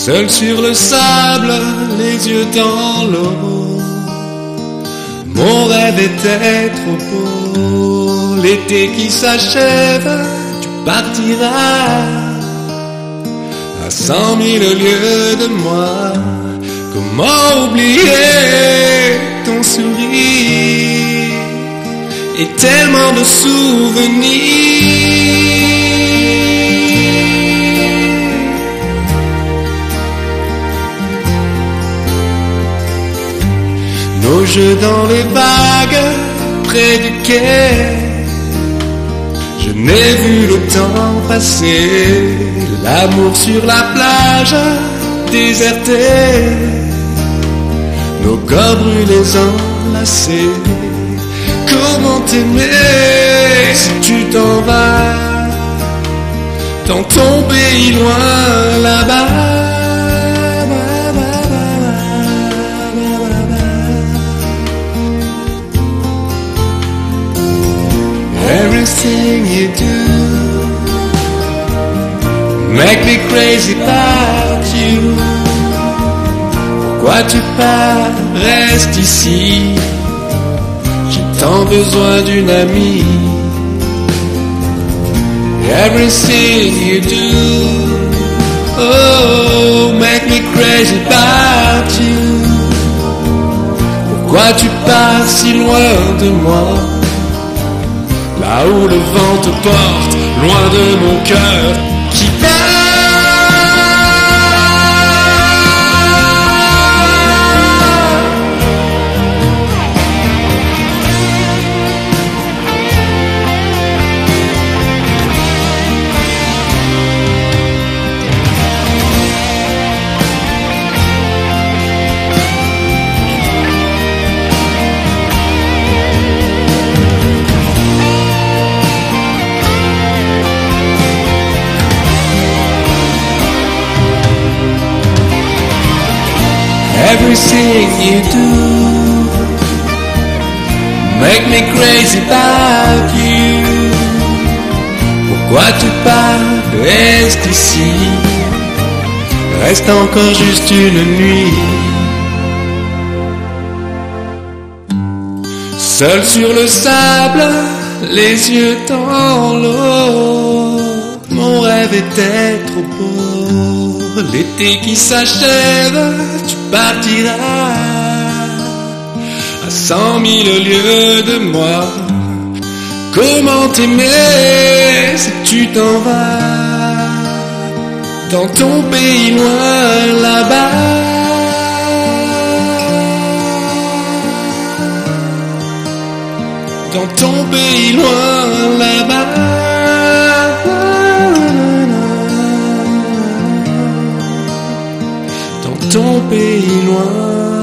Seul sur le sable, les yeux dans l'eau, mon rêve était trop beau. L'été qui s'achève, tu partiras à 100 000 lieues de moi. Comment oublier ton sourire et tellement de souvenirs. Nos jeux dans les vagues, près du quai, je n'ai vu le temps passer. L'amour sur la plage, déserté, nos corps brûlés enlacés. Comment t'aimer si tu t'en vas dans ton pays loin là-bas. Everything you do make me crazy about you. Pourquoi tu pars, reste ici. J'ai tant besoin d'une amie. Everything you do, oh, make me crazy about you. Pourquoi tu pars si loin de moi? Là où le vent te porte, loin de mon cœur qui bat. Everything you do make me crazy about you. Pourquoi tu pars, reste ici. Reste encore juste une nuit. Seul sur le sable, les yeux dans l'eau, mon rêve était trop beau. L'été qui s'achève, tu partiras à 100 000 lieues de moi. Comment t'aimer si tu t'en vas dans ton pays loin là-bas. Dans ton pays loin là-bas. Ton pays loin.